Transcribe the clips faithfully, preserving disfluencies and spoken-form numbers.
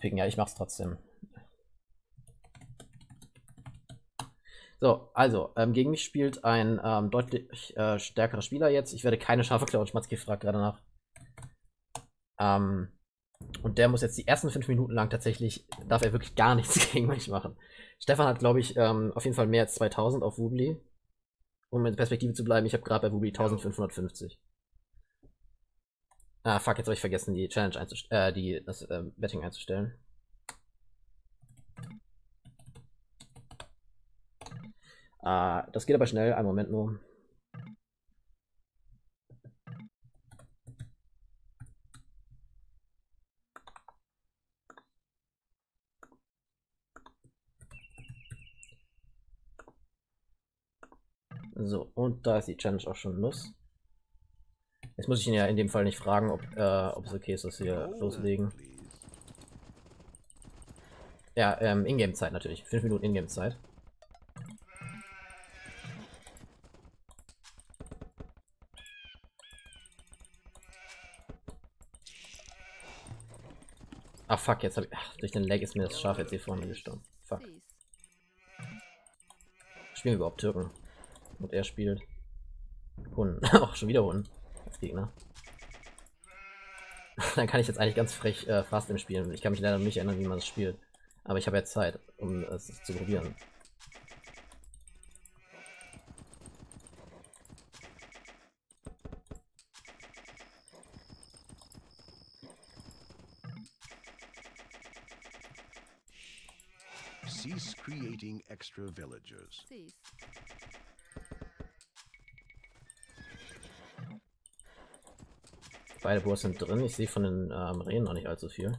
picken. Ja, ich mach's trotzdem. So, also, ähm, gegen mich spielt ein ähm, deutlich äh, stärkerer Spieler jetzt. Ich werde keine Schafe klauen. Schmatzki fragt gerade nach. Ähm, und der muss jetzt die ersten fünf Minuten lang tatsächlich, darf er wirklich gar nichts gegen mich machen. Stefan hat, glaube ich, ähm, auf jeden Fall mehr als zweitausend auf Woobly. Um in Perspektive zu bleiben, ich habe gerade bei Woobly eintausendfünfhundertfünfzig. Ah, fuck, jetzt habe ich vergessen, die Challenge einzustellen, äh, die, das äh, Betting einzustellen. Ah, das geht aber schnell, einen Moment nur. So, und da ist die Challenge auch schon los. Jetzt muss ich ihn ja in dem Fall nicht fragen, ob, äh, ob es okay ist, dass wir loslegen. Ja, ähm, Ingame-Zeit natürlich. fünf Minuten Ingame-Zeit. Ah, fuck, jetzt habe ich... Ach, durch den Lag ist mir das Schaf jetzt hier vorne gestorben. Fuck. Spielen wir überhaupt Türken? Und er spielt... Hunden. Auch schon wieder Hunden. Als Gegner. Dann kann ich jetzt eigentlich ganz frech äh, fast im Spielen. Ich kann mich leider nicht erinnern, wie man es spielt. Aber ich habe ja Zeit, um es zu probieren. Cease creating extra villagers. Beide Boars sind drin. Ich sehe von den ähm, Rehen noch nicht allzu viel.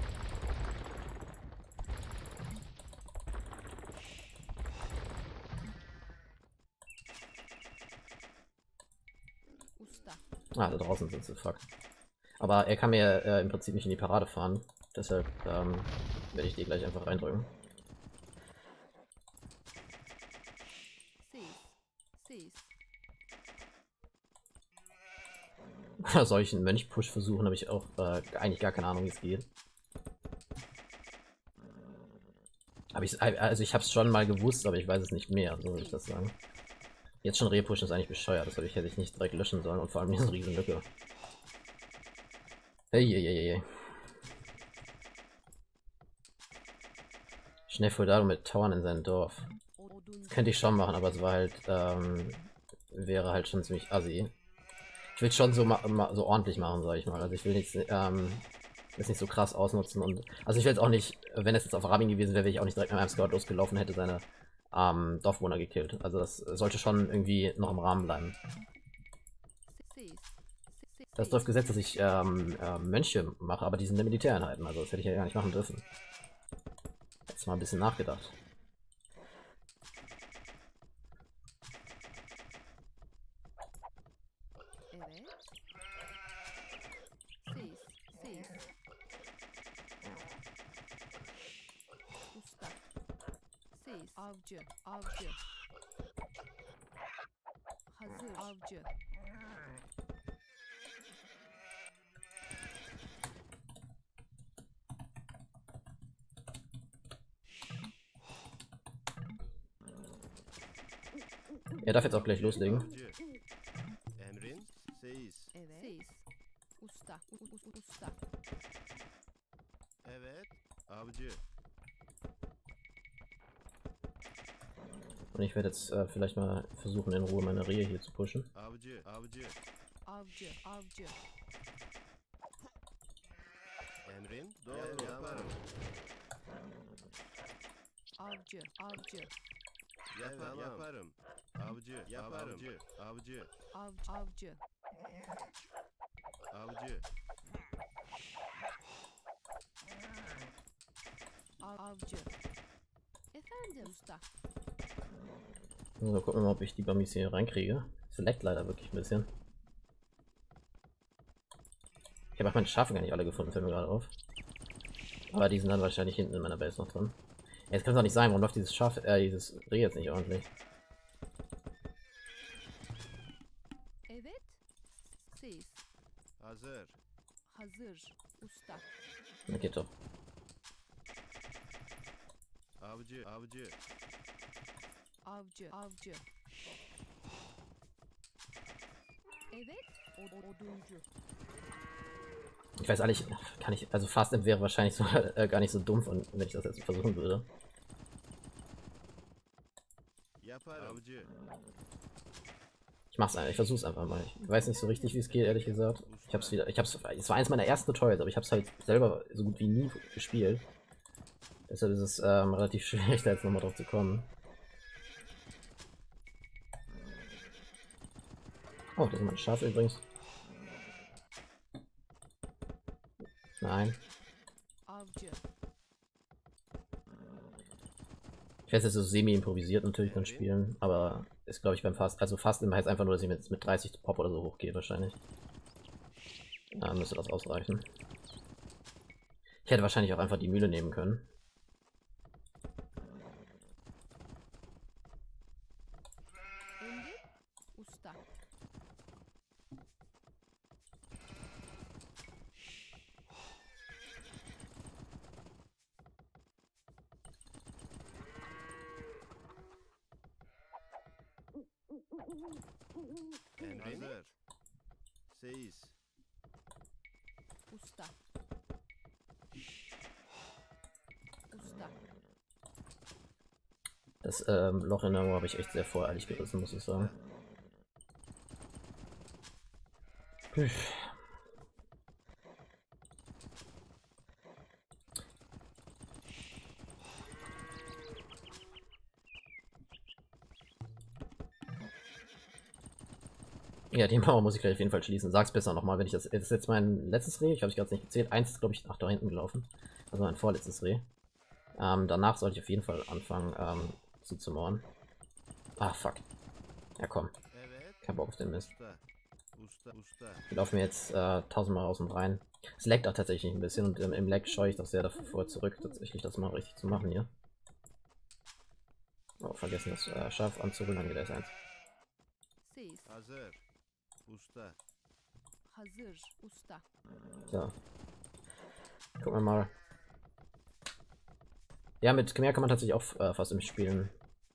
Ah, da draußen sind sie, fuck. Aber er kann mir äh, im Prinzip nicht in die Parade fahren. Deshalb ähm, werde ich die gleich einfach reindrücken. Soll ich einen Mönch-Push versuchen? Habe ich auch äh, eigentlich gar keine Ahnung, wie es geht. Hab ich, also ich habe es schon mal gewusst, aber ich weiß es nicht mehr, so würde ich das sagen. Jetzt schon repushen ist eigentlich bescheuert, das ich, hätte ich nicht direkt löschen sollen und vor allem diese riesen Lücke. Hey, hey, hey, hey. Schnell Feudal mit Tauern in sein Dorf. Das könnte ich schon machen, aber es war halt, ähm, wäre halt schon ziemlich assi. Ich will es schon so, so ordentlich machen, sage ich mal. Also ich will nichts, ähm, das nicht so krass ausnutzen und, also ich will jetzt auch nicht, wenn es jetzt auf Arabien gewesen wäre, wäre ich auch nicht direkt mit meinem Scout losgelaufen, hätte seine ähm, Dorfbewohner gekillt. Also das sollte schon irgendwie noch im Rahmen bleiben. Das Dorfgesetz, dass ich ähm, äh, Mönche mache, aber die sind in Militäreinheiten, also das hätte ich ja gar nicht machen dürfen. Jetzt mal ein bisschen nachgedacht. Avcı, avcı. Hazır, avcı. Er darf jetzt auch gleich loslegen. Emrin, Seiz. Evet. Seiz. Usta, usta. Evet, avcı. Und ich werde jetzt äh, vielleicht mal versuchen, in Ruhe meine Rehe hier zu pushen. Avcı, avcı. Avcı, avcı. Emrin, doğru yaparım. Avcı, avcı. Yaparım, yaparım. Avcı, yaparım. Avcı, avcı. Av, avcı. Avcı. Av, avcı. Efendim usta. So, gucken wir mal, ob ich die Bummies hier reinkriege. Es leckt leider wirklich ein bisschen. Ich habe auch meine Schafe gar nicht alle gefunden, fällt mir gerade auf. Aber die sind dann wahrscheinlich hinten in meiner Base noch drin. Ja, jetzt kann es auch nicht sein, warum läuft dieses Schaf, äh, dieses Reh jetzt nicht ordentlich? Evet. Seiz. Hazır. Hazır. Usta. Na, geht doch. Avcı. Avcı. Avcı. Evet. O- Oduncu. Ich weiß eigentlich, kann ich, also Fast Amp wäre wahrscheinlich sogar äh, gar nicht so dumm, von, wenn ich das jetzt versuchen würde. Yaparım. Avcı. Ich mach's einfach, ich versuch's einfach mal. Ich weiß nicht so richtig, wie es geht, ehrlich gesagt. Ich hab's wieder, ich hab's, es war eins meiner ersten Tutorials, aber ich hab's halt selber so gut wie nie gespielt. Deshalb ist es ähm, relativ schwierig, da jetzt nochmal drauf zu kommen. Oh, das ist mein Schaf übrigens. Nein. Avcı. Ich werde jetzt so semi-improvisiert natürlich dann spielen, aber ist glaube ich beim Fast, also Fast heißt einfach nur, dass ich jetzt mit dreißig Pop oder so hochgehe wahrscheinlich. Da müsste das ausreichen. Ich hätte wahrscheinlich auch einfach die Mühle nehmen können. Emrin. Usta. Emrin. Hazır. Seyis. Usta. Usta. Das ähm, Loch in der Mauer habe ich echt sehr voreilig gerissen, muss ich sagen. Püff. Ja, die Mauer muss ich gleich auf jeden Fall schließen. Sag's besser nochmal, wenn ich das. Das ist jetzt mein letztes Reh, ich habe ich gerade nicht gezählt. Eins ist, glaube ich, nach da hinten gelaufen. Also mein vorletztes Reh. Ähm, danach sollte ich auf jeden Fall anfangen, ähm, zuzumauern. Ah, fuck. Ja, komm. Evet. Kein Bock auf den Mist. Usta. Usta. Usta. Die laufen mir jetzt äh, tausendmal raus und rein. Es leckt auch tatsächlich ein bisschen und ähm, im Lag scheue ich das sehr davor zurück, tatsächlich das mal richtig zu machen hier. Oh, vergessen das äh, Schaf anzurühren, dann geht das eins. Seyis. Hazır. Usta. Hazır. Usta. So. Gucken wir mal. Ja, mit Khmer kann man tatsächlich auch äh, fast im Spielen.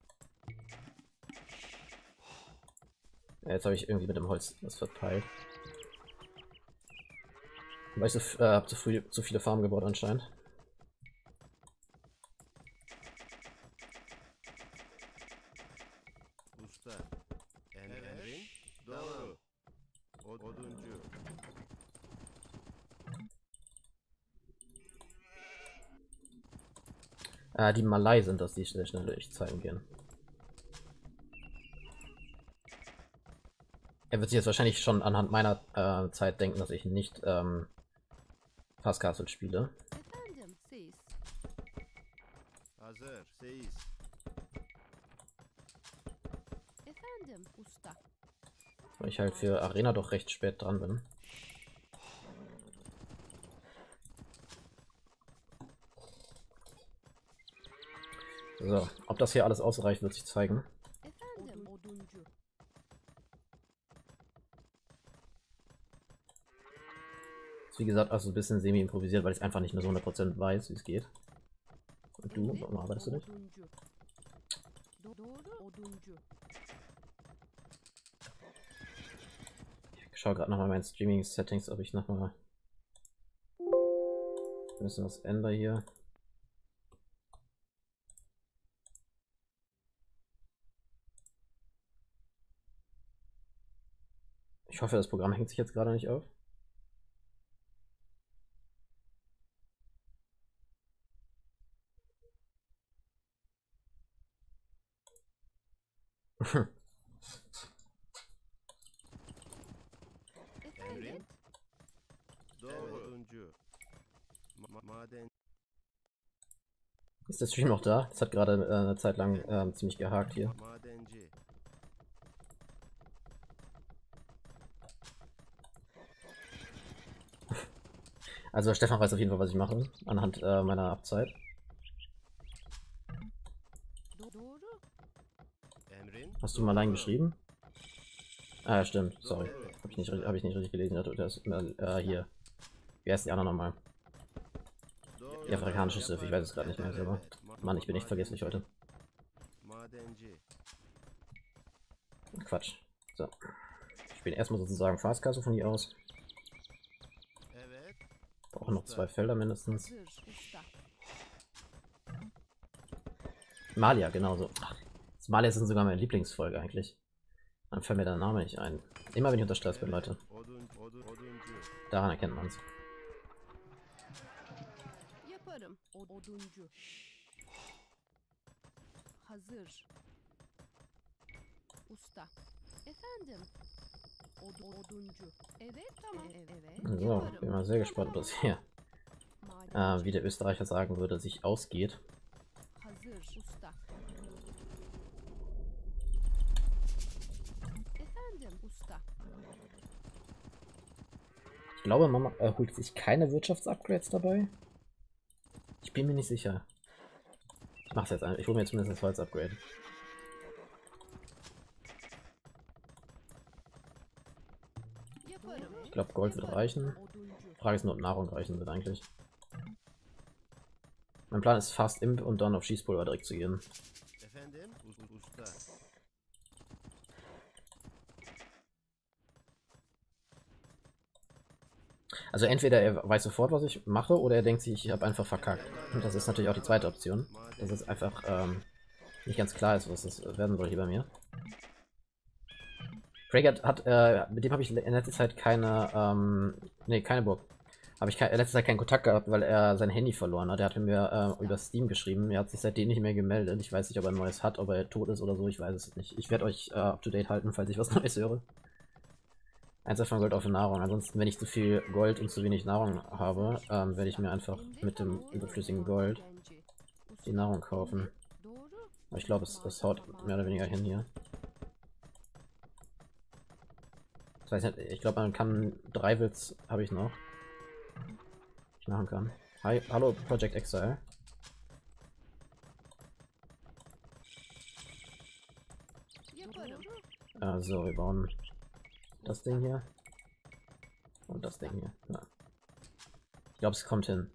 Ja, jetzt habe ich irgendwie mit dem Holz was verpeilt. Weil ich so, äh, hab zu früh zu viele Farmen gebaut anscheinend. Usta. Em Emrin. Doğru. Od- Oduncu. Äh, die Malai sind das, die sehr schnell durchzeigen gehen. Er wird sich jetzt wahrscheinlich schon anhand meiner äh, Zeit denken, dass ich nicht ähm, Fast Castle spiele. Efendim. Seyis. Hazır. Seyis. Efendim. Usta. Weil ich halt für Arena doch recht spät dran bin. So, ob das hier alles ausreicht, wird sich zeigen. Efendim. Oduncu. Ist wie gesagt, also ein bisschen semi-improvisiert, weil ich einfach nicht mehr so hundert Prozent weiß, wie es geht. Und du, Evet, warum arbeitest du nicht? Oduncu. Do- Doğru. Oduncu. Ich schaue gerade nochmal meine Streaming-Settings, ob ich nochmal ein bisschen was ändere hier. Ich hoffe, das Programm hängt sich jetzt gerade nicht auf. Efendim. Doğru. Oduncu. Ma maden. Ist der Stream noch da? Es hat gerade äh, eine Zeit lang ähm, ziemlich gehakt hier. Madenci. Also Stefan weiß auf jeden Fall, was ich mache, anhand äh, meiner Abzeit. Do- Doğru. Emrin. Hast du mal allein geschrieben? Ah, ja, stimmt. Sorry. Habe ich, nicht ri- hab ich nicht richtig gelesen. Das ist äh, hier. Wie heißt die andere nochmal? Doğru. Die afrikanische Schiff, ich weiß es gerade nicht mehr selber. Ma Mann, ich bin echt vergesslich heute. Madenci. Quatsch. So. Ich spiele erstmal sozusagen Fastkasse von hier aus. Evet. Brauche noch zwei Felder mindestens. Hazır. Usta. Malia, genauso. Ach, Malia sind sogar meine Lieblingsfolge eigentlich. Dann fällt mir der Name nicht ein. Immer wenn ich unter Stress bin, Leute. Odun, odun, oduncu. Daran erkennt man es. Yaparım. O- Oduncu. Hazır. Usta. Efendim. Od oduncu. Evet tamam. E evet. So, bin mal sehr gespannt, was hier, äh, wie der Österreicher sagen würde, sich ausgeht. Hazır. Usta. Efendim. Usta. Ich glaube, Mama äh, holt sich keine Wirtschaftsupgrades dabei. Ich bin mir nicht sicher. Ich mach's jetzt einfach. Ich hole mir zumindest das Holz-Upgrade. Yaparım. Ich glaube, Gold wird reichen. Oduncu. Frage ist nur, ob Nahrung reichen wird eigentlich. Mein Plan ist fast Imp und dann auf Schießpulver direkt zu gehen. Efendim? Us- Usta. Also entweder er weiß sofort, was ich mache, oder er denkt sich, ich habe einfach verkackt. Und das ist natürlich auch die zweite Option. Dass es einfach ähm, nicht ganz klar ist, was das werden soll hier bei mir. Craig hat, äh, mit dem habe ich in letzter Zeit keine, ähm, nee, keine Burg. Habe ich ke in letzter Zeit keinen Kontakt gehabt, weil er sein Handy verloren hat. Er hatte mir äh, über Steam geschrieben. Er hat sich seitdem nicht mehr gemeldet. Ich weiß nicht, ob er ein neues hat, ob er tot ist oder so. Ich weiß es nicht. Ich werde euch äh, up to date halten, falls ich was Neues höre. Eins von Gold auf Nahrung. Ansonsten, wenn ich zu viel Gold und zu wenig Nahrung habe, ähm, werde ich mir einfach mit dem überflüssigen Gold die Nahrung kaufen. Doğru. Aber ich glaube, es, es haut mehr oder weniger hin hier. Das heißt, nicht, ich glaube, man kann drei Witz habe ich noch. Ich machen kann. Hi, hallo Project Exile. Yaparım. Also, wir bauen das Ding hier. Und das Ding hier. Ja. Ich glaube, es kommt hin.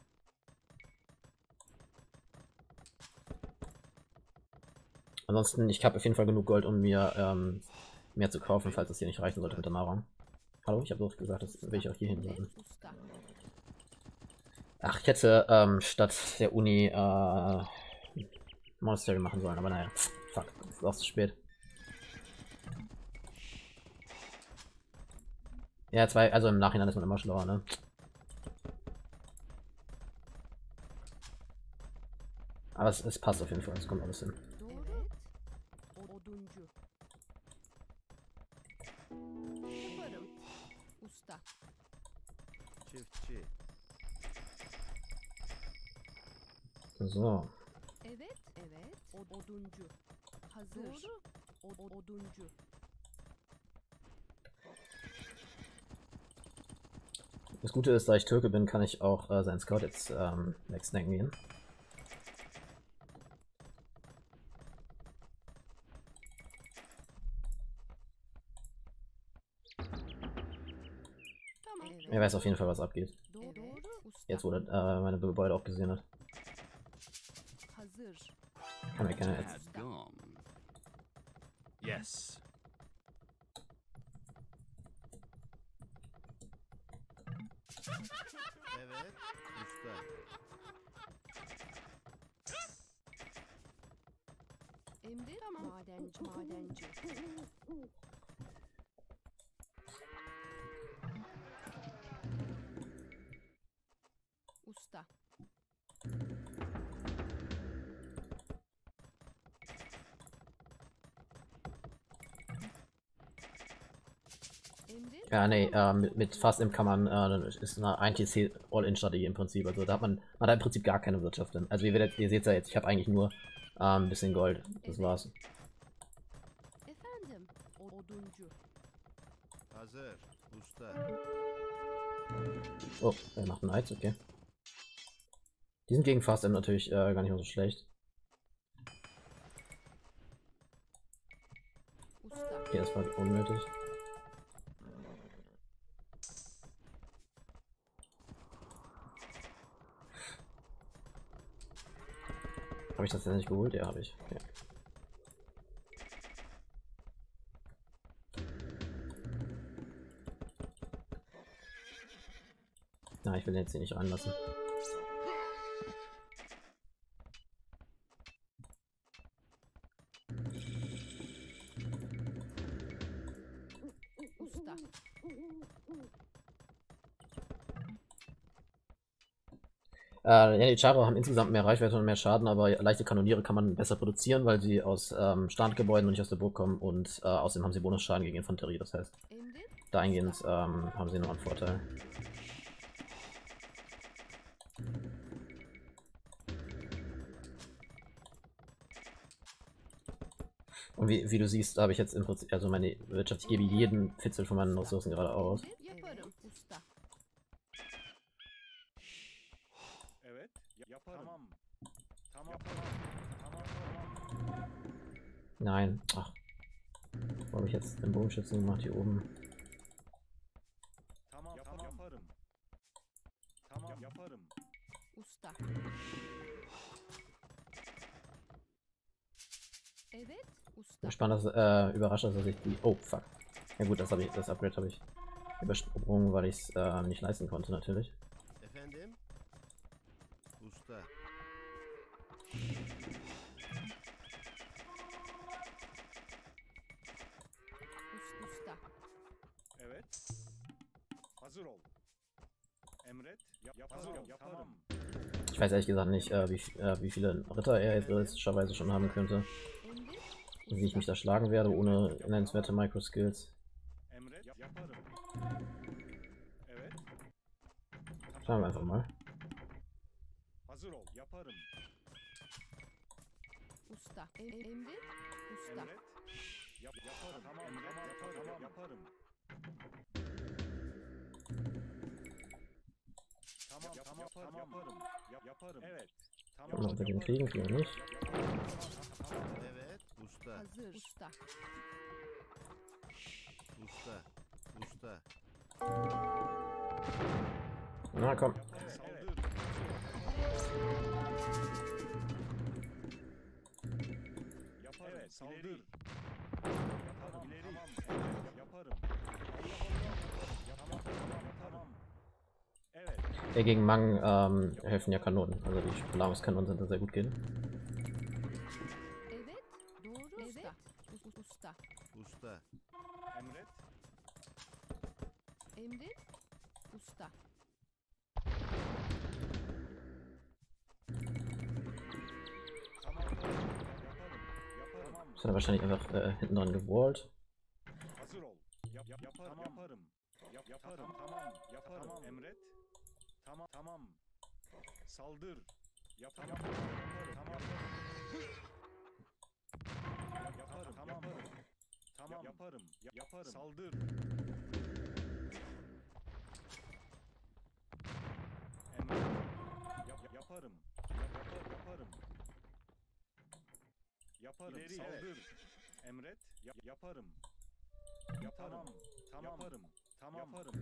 Ansonsten, ich habe auf jeden Fall genug Gold, um mir ähm, mehr zu kaufen, falls es hier nicht reichen sollte mit der Nahrung. Hallo, ich habe doch gesagt, das will ich auch hier hin sollten. Usta. Ach, ich hätte ähm, statt der Uni äh, Monastery machen sollen, aber naja. Fuck, es ist auch zu spät. Ja, zwei, also im Nachhinein ist man immer schlauer, ne? Aber es, es passt auf jeden Fall, es kommt alles hin. Evet. Oduncu. Yaparım. Usta. Çiftçi. So. Evet. Evet. O- Oduncu. Hazır. Doğru. O- Oduncu. Das Gute ist, da ich Türke bin, kann ich auch äh, seinen Scout jetzt ähm, wegsnacken gehen. Tamam. Evet. Er weiß auf jeden Fall, was abgeht. Doğru. Usta. Jetzt, wo er äh, meine Gebäude auch gesehen hat. Hazır. Kann mir keiner jetzt. Had gone. Yes. Evet. Usta. Emri tamam. Madenci. Madenci. Usta. Emri. Ja, nee, äh, mit, mit Fast Imp kann man, äh, ist eine ein T C All-In-Strategie im Prinzip. Also da hat man, man hat im Prinzip gar keine Wirtschaft drin. Also ihr, werdet, ihr seht ja jetzt, ich habe eigentlich nur äh, ein bisschen Gold. Das war's. Efendim. Oduncu. Hazır. Usta. Oh, er macht einen Heiz, okay. Die sind gegen Fast Imp natürlich äh, gar nicht mal so schlecht. Usta. Okay, das war unnötig. Habe ich das denn nicht geholt? Ja, habe ich. Okay. Na, ich will den jetzt hier nicht reinlassen. Usta. Äh, ja, die Chara haben insgesamt mehr Reichweite und mehr Schaden, aber leichte Kanoniere kann man besser produzieren, weil sie aus ähm, Standgebäuden und nicht aus der Burg kommen und äh, außerdem haben sie Bonusschaden gegen Infanterie, das heißt, Emdir. dahingehend ähm, haben sie noch einen Vorteil. Und wie, wie du siehst, habe ich jetzt im Prinzip, also meine Wirtschaft, ich gebe jeden Fitzel von meinen Ressourcen gerade aus. Yaparım. Usta. Evet, yaparım. Tamam. Tamam, tamam. Tamam, Nein, ach. Wo habe ich jetzt den Bogenschützen gemacht hier oben? tamam, tamam. Yaparım. Tamam, yaparım. Usta. Evet. Usta. Spannend, dass, äh, überrascht, dass ich die. Oh, fuck. Ja gut, das habe ich, das Upgrade habe ich übersprungen, weil ich es äh, nicht leisten konnte, natürlich. Efendim? Usta. Us- Usta. Evet. Hazır ol. Emret, yap, yaparım, yaparım. Ich weiß ehrlich gesagt nicht, äh, wie, äh, wie viele Ritter er jetzt realistischerweise schon haben könnte. Emdir. Und wie ich mich da schlagen werde, ohne nennenswerte Microskills. Emret, yaparım. Evet. Schauen wir einfach mal. Hazır ol, yaparım. Usta. Em- Emdir. Usta. Emret, yap, yaparım. Tamam, tamam, yaparım, yaparım. Tamam, tamam, yaparım, yaparım. Yap, yaparım. Evet. Tamam, Können wir den kriegen, kriegen wir nicht. Evet. Usta. Hazır. Usta. Usta. Usta. Na komm. Saldır. Yaparım, evet, saldır. Yaparım, ileri. Tamam, evet, yaparım. Allah Allah, yaparım. Tamam, tamam. Evet. Ja, gegen Mang ähm, helfen ja Kanonen. Also die Verlagerungskanonen sind da sehr gut gehen. Evet. Doğru. Evet. Us- Usta. Usta. Emret. Emdir. Usta. Tamam, yaparım. Yaparım. Das hat er wahrscheinlich einfach äh, hinten dran gewallt. Hazır ol. Yap, yap, yaparım. Yaparım. Yap, yaparım. Tamam. Yaparım. Tamam. Emret. Tamam. Tamam. Saldır. Yaparım. Yaparım. Tamam. Yap, yaparım. Tamam. Tamam. Yaparım. Yap, yaparım. Saldır. Emret. Yap, yap, yaparım. Yap, yapar, yaparım. Yaparım. İleri, saldır. Emret. Yap, yaparım. Yaparım. Tamam. Yaparım. Tamam. Yaparım.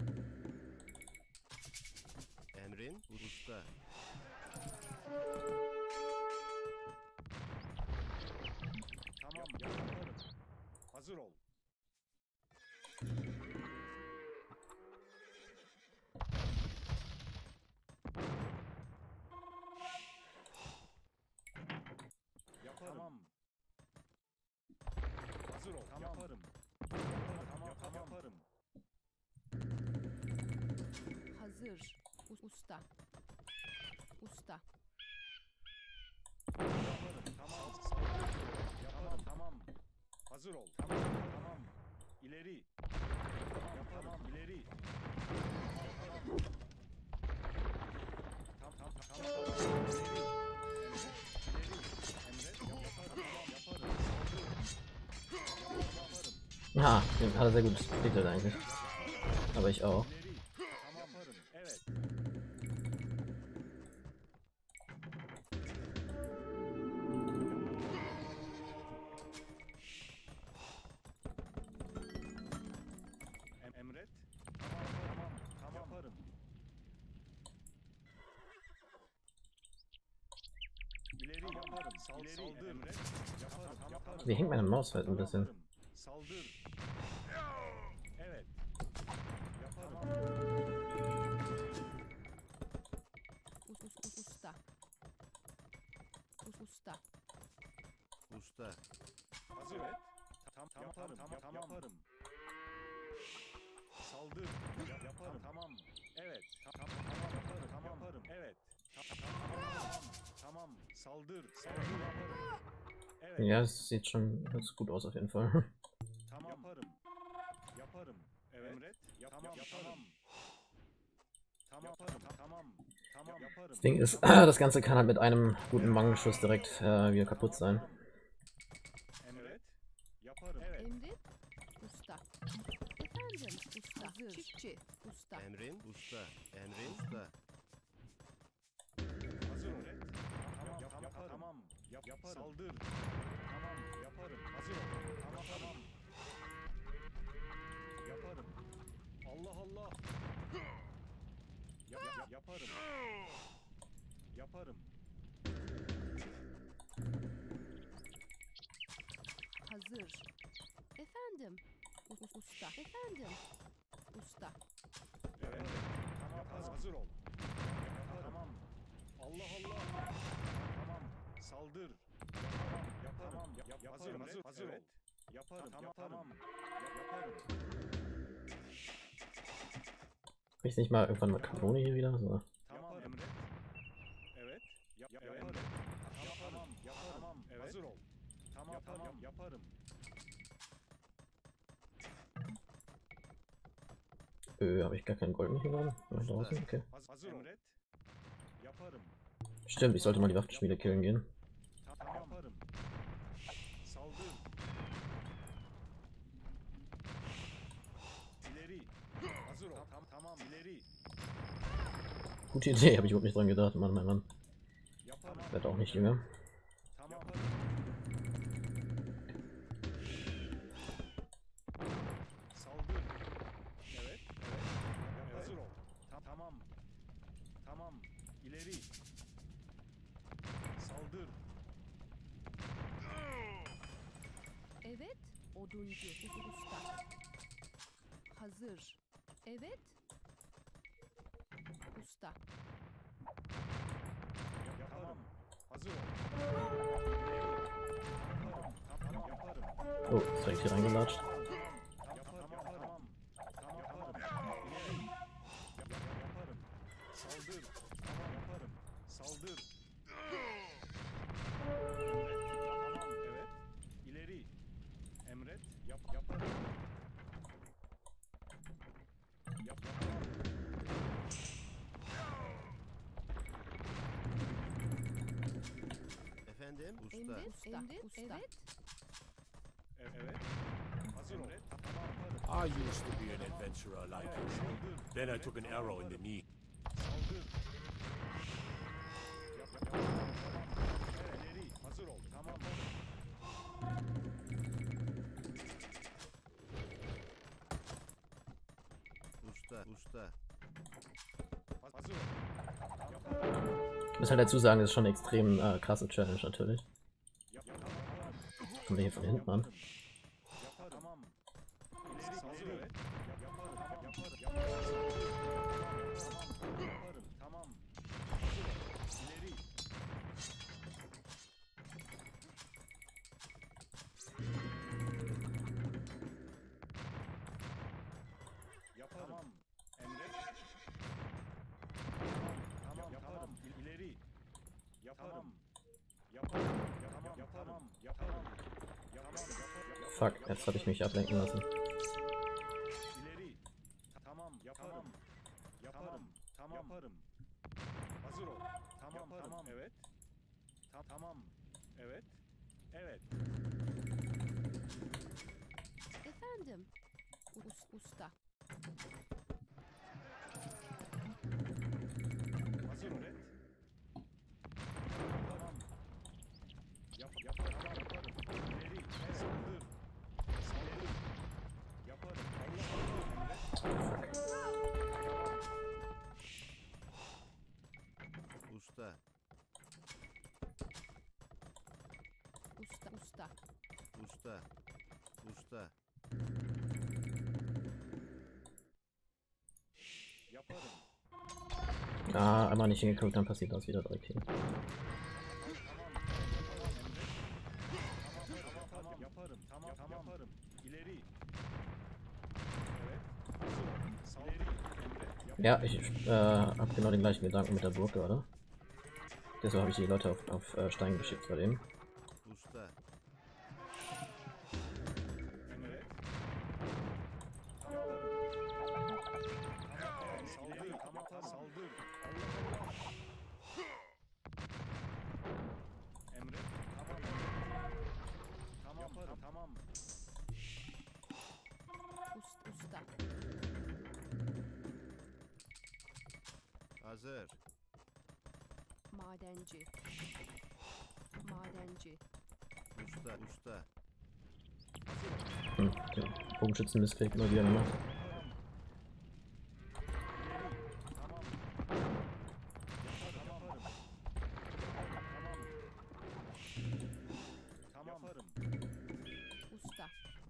Emrin. Usta. Tamam. Yaparım. Hazır ol. Yaparım. Tamam. Hazır ol. Tamam. Yaparım. Yaparım. Tamam. Tamam. Yaparım. Hazır. Us- Usta. Usta. Yaparım. Tamam. Saldır. Yaparım. Tamam. Hazır ol. Tamam. Tamam. İleri. Tamam. Yaparım. İleri. Tamam. Tamam. Tamam. Tamam. Tamam. İleri. Emret. İleri. Emret. Yaparım. Tamam. Yaparım. Saldır. Yaparım. Ja, den hat er sehr gut gesplittert eigentlich. Aber ich auch. İleri. Tamam. Yaparım. Evet. Em- Emret. Tamam, tamam, tamam. Yaparım. İleri yaparım. Sal, saldır. Emret. Yaparım. Yaparım. Wie hängt meine Maus halt ein bisschen? Yaparım. Saldır. Evet. Yaparım. Us, us, us, usta. Us, usta. Usta. Hazır et. Tam, tam yaparım. Tamam, tamam. Yaparım. Saldır. Yap, yaparım. Tamam. Evet. Tam, tam, tamam yaparım. Tamam. Yaparım. Evet. Tam, tamam. Tamam. Tamam. Saldır. Saldır yaparım. Evet. Ja, es sieht schon ganz gut aus auf jeden Fall. Tamam. Yaparım. Yaparım. Evet. Emret. Yap, tamam. Yaparım. Tamam. Yaparım. Tamam. Tamam. Yaparım. Das Ding ist, das Ganze kann halt mit einem guten Mangelschuss direkt äh, wieder kaputt sein. Emret. Yaparım. Evet. Emret. Usta. Efendim. Usta. Hazır. Çiftçi. Usta. Emrin. Usta. Emrin. Usta. Hazır ol. Tamam. Yap, yaparım. Tamam. Yap, yaparım. Saldır. Tamam. Yaparım. Hazır ol. Tamam. Tamam. Yaparım. Allah Allah. Yap, yap, yaparım. Yaparım. Hazır. Efendim. U- u- Usta. Efendim. Usta. Evet. Tamam. Hazır, hazır ol. Yaparım. Tamam. Allah Allah. Tamam. Saldır. Yaparım. Yaparım. Yap, yap, yaparım. Hazır, hazır ol. Yaparım. Tamam. Tamam. Yap, yaparım. Kriegst nicht mal irgendwann eine Kanone hier wieder? So. Tamam Emret. Evet. Yap, yap, yaparım. Tamam. Tamam. Yaparım. Evet. Hazır ol. Tamam. Tamam. Yaparım. Äh, habe ich gar kein Gold mehr hier drin? War draußen? Okay. Haz- Hazır ol. Emret. Yaparım. Stimmt, ich sollte mal die Waffenschmiede killen gehen. Tamam. Yaparım. Saldır. İleri. Hazır ol. Tam, tamam. İleri. Gute Idee, habe ich überhaupt nicht dran gedacht, Mann, Mann, Mann. Yaparım. Werd auch nicht jünger. Tamam. Yaparım. Saldır. Evet. Evet. Hazır ol. Tam, tamam. Tamam. İleri. Saldır. Evet. Oduncu. U- Usta. Hazır. Evet. Usta. Yaparım. Hazır ol. Yaparım. Tamam. Yaparım. Oh, ist direkt hier reingelatscht. Yaparım. Yaparım. Tamam. Yaparım. İleri. Yap, yap, yaparım. Saldır. Tamam. Yaparım. Saldır. Emret. Tamam. Evet. İleri. Emret. Yap, yaparım. Yap, yaparım. Efendim. Usta. Emret. Usta. Emret. Usta. Evet. E- Evet. Hazır ol. Tamam. Yaparım. I used to be an adventurer like Evet. you. Saldır. Then I took an arrow in the knee. Saldır. Yap, yap, yap. Tamam. Evet. İleri. Hazır ol. Tamam. Usta. Usta. Hazır ol. Yaparım. Ich muss halt dazu sagen, das ist schon eine extrem äh, krasse Challenge natürlich. Yap, yap, yaparım. Kommen wir hier von hinten an. Yaparım. Tamam. İleri. Hazır ol. Yap, yaparım. Tamam. Yaparım. Yaparım. Tamam. Yaparım. Tamam. Hazır ol. İleri. Yaparım. Tamam. Emret. Tamam. Yaparım. İ- İleri. Yaparım. Yaparım. Yaparım. Yaparım. Yaparım. Yaparım. Yaparım. Fuck, jetzt habe ich mich ablenken lassen. İleri. Tamam. Yaparım. Yaparım. Tamam. Yaparım. Hazır ol. Tamam. Tamam. Evet. Ta- tamam. Evet. Evet. Efendim. Us- Usta. Hazır ol. Evet. Tamam. Yap, yap, tamam, yaparım. İleri. Saldır. Saldır. Yaparım. Allah Allah. Emret. Usta. Usta. Usta. Usta. Yaparım. Ah, einmal nicht hingeguckt, dann passiert das wieder direkt hier. Tamam. Tamam. Yaparım. Tamam. Tamam. Yaparım. İleri. Evet. Hazır ol. İleri. Emre. Ja, ich äh, habe genau den gleichen Gedanken mit der Burg gerade. Deshalb habe ich die Leute auf, auf äh, Stein geschickt bei dem. Usta. Emre. Saldır. Tamam. Saldır. Allah Allah. Emre. Tamam. Tamam. Yaparım. Tamam. Ust, usta. Hazır. Madenci. Madenci. Usta. Usta. Hm, den Bogenschützen-Mistake immer wieder gemacht. Tamam. Yaparım. Yaparım. Tamam. Yaparım. Usta.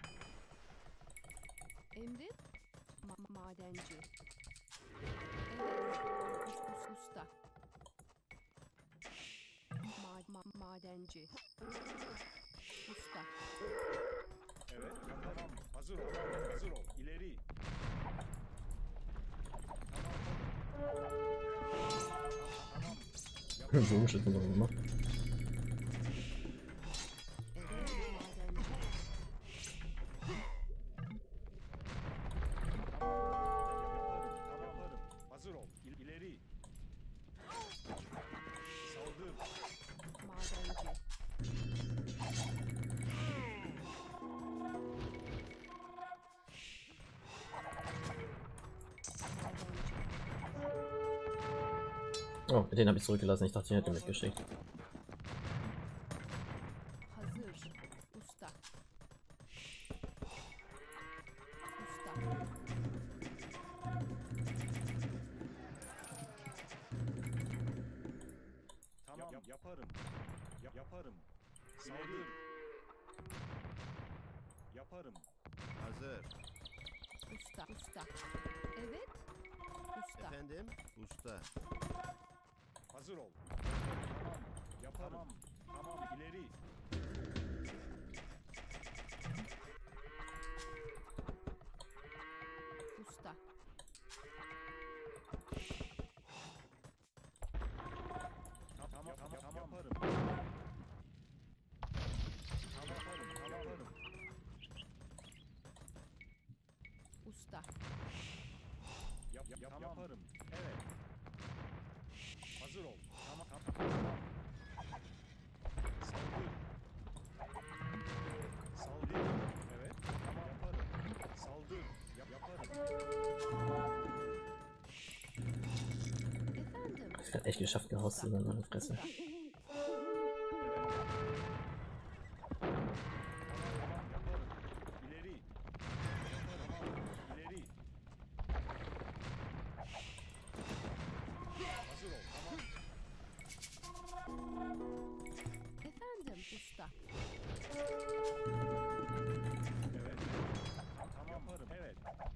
Emrin. Ma madenci. Evet. Us us usta. Ma ma madenci. Usta. Evet. Tamam. Hazır ol. Hazır ol. İleri. Tamam. Bogenschützen so gemacht. Evet. Madenci. Yaparım. Yaparım. Hazır ol. İl- İleri. Saldır. Madenci. Madenci. Oh, den habe ich zurückgelassen. Ich dachte, ich hätte ihn mitgeschickt. Hazır. Usta. Usta. Tamam. Yap- yaparım. Yap- yaparım. Saldır. Yaparım. Hazır. Usta. Usta. Evet. Usta. Efendim? Usta. Hazır ol. Tamam. Yaparım. Tamam. Tamam. İleri. Usta. Ta- Tamam. Tamam. Tamam. Yaparım. Tamam. Yaparım. Tamam. Yaparım. Usta. Yap, yap, tamam. Yaparım. Evet. Hazır ol. Tamam. Tamam. Saldır. Saldır. Evet. Tamam. Yaparım. Saldır. Yap, yaparım. Efendim. Ich hab echt geschafft, gehaust zu sein, meine Fresse. Usta. Tamam. Yaparım. İleri. Yaparım. İleri. Hazır ol. Tamam. Efendim usta. Evet. Tamam. Yaparım. Evet.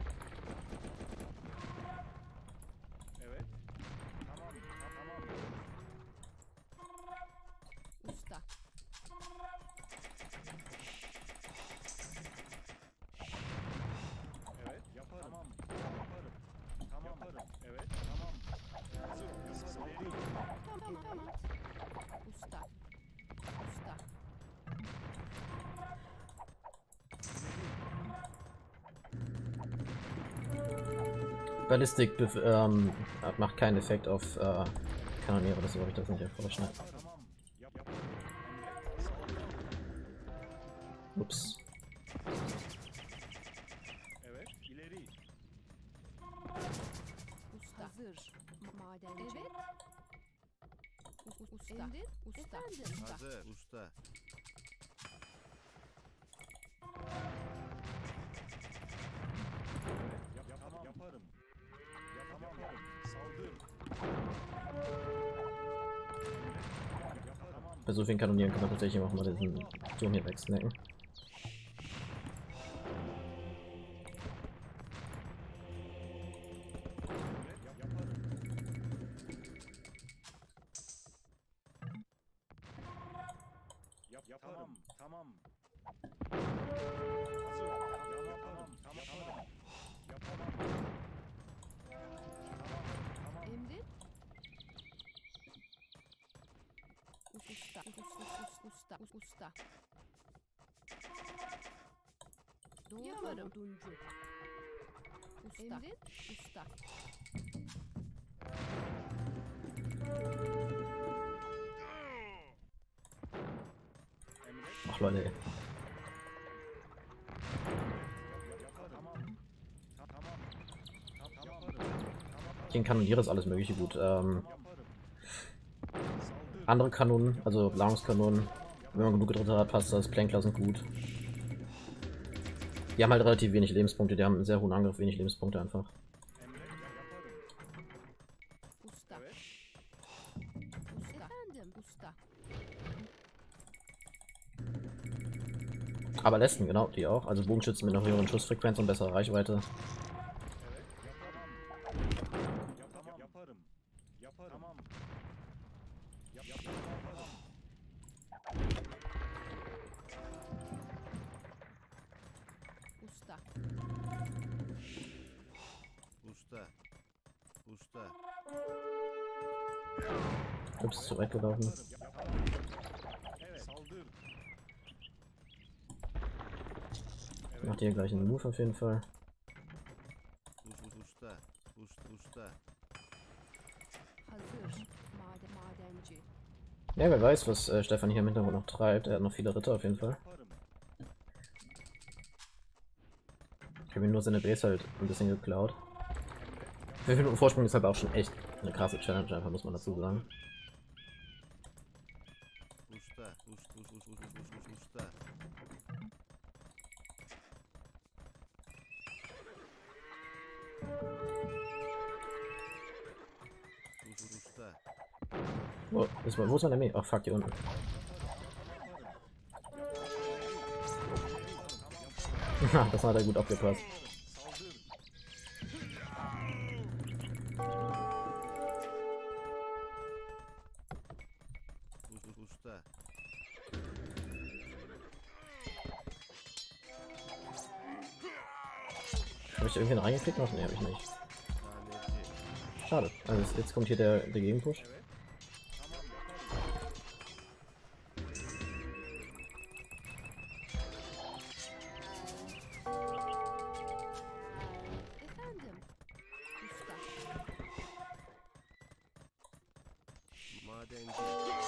Evet. Tamam. ta- Tamam. Usta. Evet. Yaparım. Tamam. Yaparım. Tamam. Yaparım. Evet. Tamam. Hazır ol. Saldır. Tamam tamam. Usta. Usta. Ballistik bef- ähm, macht keinen Effekt auf äh, Kanoniere, deshalb habe ich das nicht erforschen. Tamam. Yap, yaparım. Emre. Saldır. Ups. Evet. İleri. Usta. Hazır. Madenci. Evet. U- usta. Emrin. Usta. Efendim. Usta. Hazır. Usta. Evet. Yap, yap, tamam. Yaparım. Yap, yaparım. Saldır. Emre. Yap, yaparım. Tamam. Bei so vielen Kanonieren kann man tatsächlich auch mal diesen Turm hier wegsnacken. Yap, yaparım. Tamam. Hazır ol. Yaparım. Tamam. Yaparım. Yaparım. Tamam. Tamam. Emrin? Usta, usta, usta, usta. Doğru yaparım. Oduncu. Usta. Emrin? Usta. Ach Leute, ey. Yaparım. Tamam. Tamam. Tamam. Yaparım. Gegen Kanoniere ist alles mögliche gut. Ähm, Yaparım. Saldır. andere Kanonen, also Belagerungskanonen, wenn man genug Dritte hat, passt das. Plänkler sind gut. Die haben halt relativ wenig Lebenspunkte, die haben einen sehr hohen Angriff, wenig Lebenspunkte einfach. Emre, yaparım. Usta. Evet. Usta. Efendim, usta. Aber Lesten, genau, die auch. Also Bogenschützen mit einer höheren Schussfrequenz und besserer Reichweite. Evet. Yaparım. Yaparım. Yaparım. Yaparım. Tamam. Yap, yap, yaparım. Usta. Usta. Usta. Ups, ist zu weit gelaufen. Yaparım. Evet. Saldır. Macht hier gleich einen Move auf jeden Fall. Us- Usta. Usta. Usta. Hazır. Maden, madenci. Ja, wer weiß, was äh, Stefan hier im Hintergrund noch treibt. Er hat noch viele Ritter auf jeden Fall. Yaparım. Ich habe ihm nur seine Base halt ein bisschen geklaut. fünf Minuten Vorsprung ist aber auch schon echt eine krasse Challenge, einfach muss man dazu sagen. Usta. Us- us- us- us- us- us- Usta. Us- us- Usta. Wo ist, wo ist mein Armee? Ach fuck, hier unten. Ha, das hat er gut abgepasst. Saldır. Us- us- Usta. Habe ich irgendwie reingeklickt noch? Ne, habe ich nicht. Taneci. Schade. Also jetzt- jetzt kommt hier der, der Gegenpush. Evet. Tamam yaparım. Efendim. Usta. Madenci.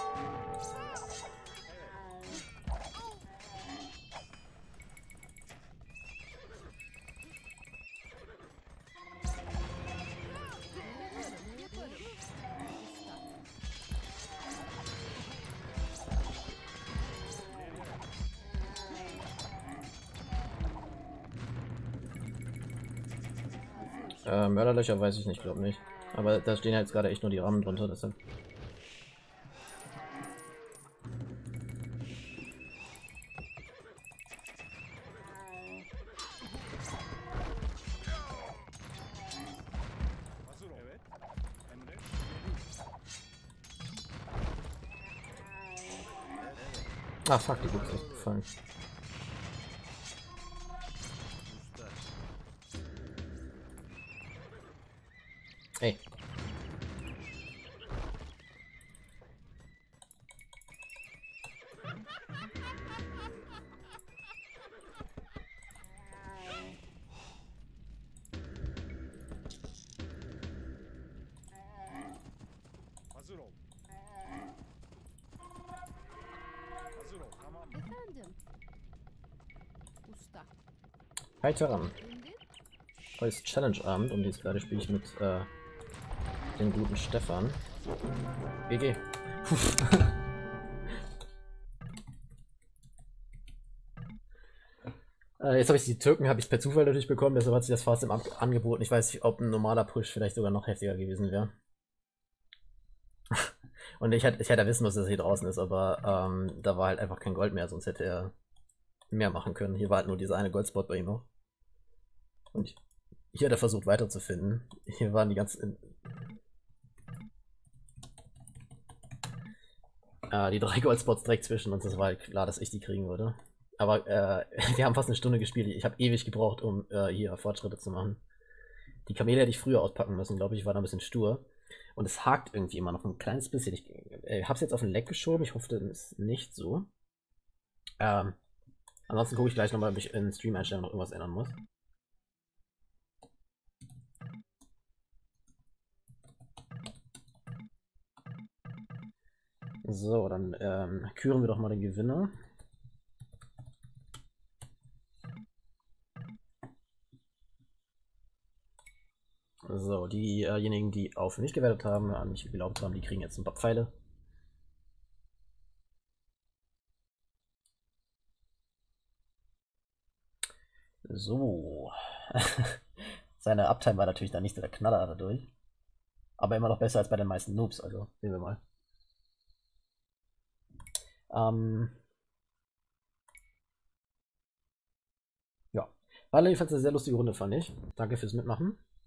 Yaparım, yaparım. Usta. Äh, Mörderlöcher weiß ich nicht, glaube nicht. Aber da stehen jetzt gerade echt nur die Rahmen drunter, deshalb. Hazır ol. Evet. Emre. Ah fuck, die Buchse ist gefallen. Usta. Ey. Hazır ol. Hazır ol. Tamam. Efendim. Usta. Hi Terran. Emrin? Heute ist Challenge-Abend und jetzt gerade spiele ich mit äh, dem guten Stefan. G G. äh, jetzt habe ich die Türken habe ich per Zufall natürlich bekommen, deshalb hat sich das fast im Ab angeboten. Ich weiß nicht, ob ein normaler Push vielleicht sogar noch heftiger gewesen wäre. Und ich hätte, ich hätte wissen müssen, dass er hier draußen ist, aber ähm, da war halt einfach kein Gold mehr, sonst hätte er mehr machen können. Hier war halt nur dieser eine Goldspot bei ihm noch. Und ich, hier hat er versucht weiterzufinden. Hier waren die ganzen... Äh, die drei Goldspots direkt zwischen uns, das war halt klar, dass ich die kriegen würde. Aber äh, wir haben fast eine Stunde gespielt. Ich habe ewig gebraucht, um äh, hier Fortschritte zu machen. Die Kamele hätte ich früher auspacken müssen, glaube ich. Ich war da ein bisschen stur. Und es hakt irgendwie immer noch ein kleines bisschen. Ich äh, habe es jetzt auf den Leck geschoben. Ich hoffe, das ist nicht so. Ähm, ansonsten gucke ich gleich nochmal, ob ich in Stream-Einstellungen noch irgendwas ändern muss. So, dann ähm, küren wir doch mal den Gewinner. So, diejenigen, die auf mich gewertet haben, an mich geglaubt haben, die kriegen jetzt ein paar Pfeile. So. Seine Uptime war natürlich dann nicht so der Knaller dadurch. Aber immer noch besser als bei den meisten Noobs, also sehen wir mal. Ähm ja. War jedenfalls eine sehr lustige Runde, fand ich. Danke fürs Mitmachen.